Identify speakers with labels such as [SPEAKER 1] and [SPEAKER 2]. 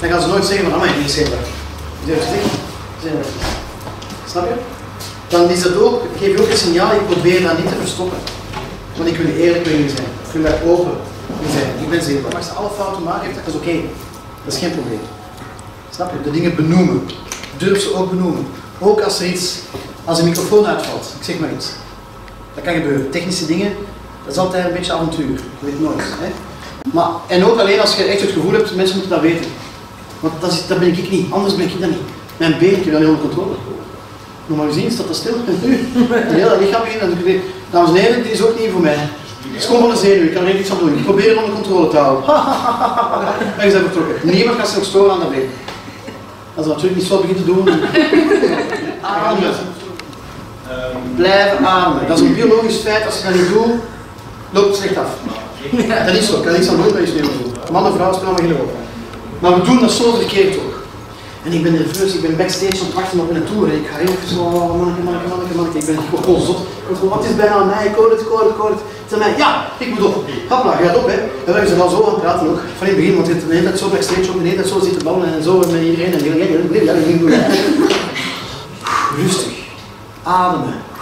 [SPEAKER 1] dan gaan ze nooit zeggen van, amai, die is geen dag. Die durft zeggen, snap je? Dan is dat ook, geef je ook een signaal, ik probeer dat niet te verstoppen. Want ik wil eerlijk met jullie zijn, ik wil daar open mee zijn. Ik ben zeker, als je alle fouten maakt, dat is oké. Dat is geen probleem. Snap je? De dingen benoemen. Durf ze ook benoemen. Ook als er iets, als een microfoon uitvalt, ik zeg maar iets. Dat kan gebeuren. Technische dingen, dat is altijd een beetje avontuur. Je weet nooit. Hè? Maar, en ook alleen als je echt het gevoel hebt, mensen moeten dat weten. Want dat ben ik niet, anders ben ik dat niet. Mijn been, ik heb dat niet onder controle. Normaal gezien staat dat stil. En nu, een heel lichaam begint. Dames en heren, dit is ook niet voor mij. Het is gewoon van de zenuw, ik kan er niks aan doen. Ik probeer het onder controle te houden. En je bent vertrokken. Niemand kan zich storen aan dat been. Als dat natuurlijk niet zo begint te doen. Ademen. Blijven ademen. Dat is een biologisch feit, als je dat niet doet, loopt het slecht af. Dat is zo, ik kan niks aan doen, dat is niet zo. Man en vrouw spelen allemaal geen rol. Maar we doen dat zo verkeerd ook. En ik ben nerveus, ik ben backstage aan het wachten op een tour. Ik ga even zo, manneke, ik ben gewoon zot. Wat is bijna aan mij, ik hoor het. Zeg mij, ja, ik moet op. Hopla, gaat op hè. En dan zijn we al zo aan het praten ook. Van in het begin, want het is de hele tijd zo backstage op, de hele tijd zo zitten babbelen en zo met iedereen. En rustig. Ademen.